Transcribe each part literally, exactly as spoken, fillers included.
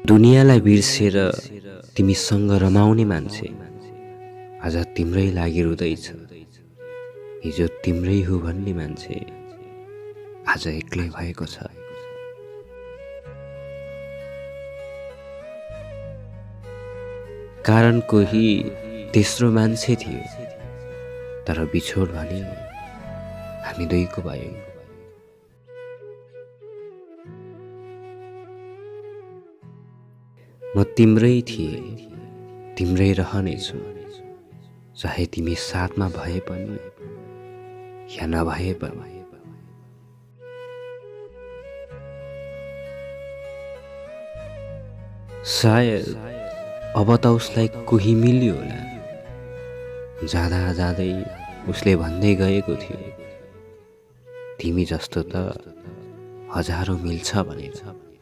दुनियाँलाई बिर्सेर तिमीसँग रमाउने मान्छे आज तिम्रै लागि रुँदैछ। हिजो तिम्रै हो भन्ने मान्छे आज एक्लै भएको छ। कारण कोही तेस्रो मान्छे थियो, तर बिछोड भने हामी दुईको भयो। म तिम्रै थिए, तिम्रै रहनेछु, चाहे तिमी साथमा भए पनि या नभए पनि। सायद अब त उसलाई कोही मिल्यो होला। जाँदा जाँदै उसले भन्दै गएको थियो, तिमी जस्तो त हजारौं मिल्छ भनेर।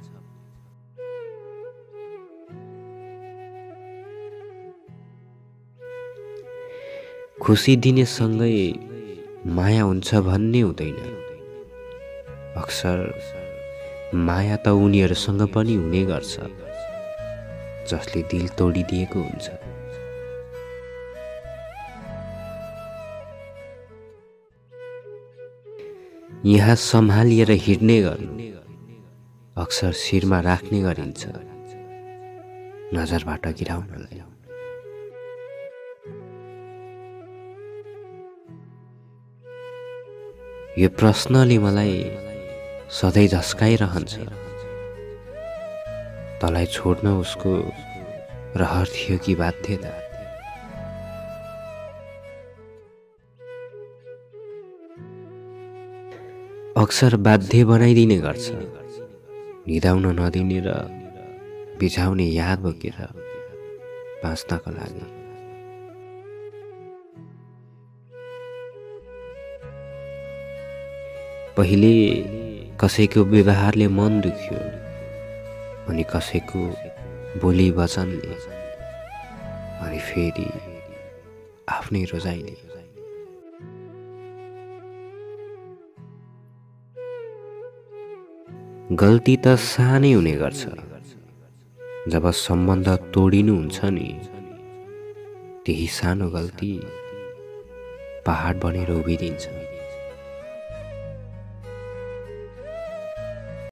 खुसी दिने सँगै माया हुन्छ भन्ने हुँदैन। अक्सर माया त उनीहरूसँग पनि हुने गर्छ जसले दिल तोडिदिएको हुन्छ। यहाँ सम्हालिएर हिँड्ने गर्नु अक्सर शिरमा राख्ने गरिन्छ, नजरबाट गिराउनलाई। यो प्रश्नले मलाई सधैँ झस्काइरहन्छ, तँलाई छोड्न उसको रहर थियो कि बाध्यता। अक्सर बाध्य बनाइदिने गर्छ, निदाउन नदिने र बिझाउने याद बोकेर बाँच्नको लागि। पहिले कसैको व्यवहारले मन दुख्यो, अनि कसैको बोली वचनले, अनि फेरि आफ्नै रोजाइले। गल्ती त सानै हुने गर्छ, जब सम्बन्ध तोडिनु हुन्छ नि त्यही सानो गल्ती पहाड बनेर उभिदिन्छ।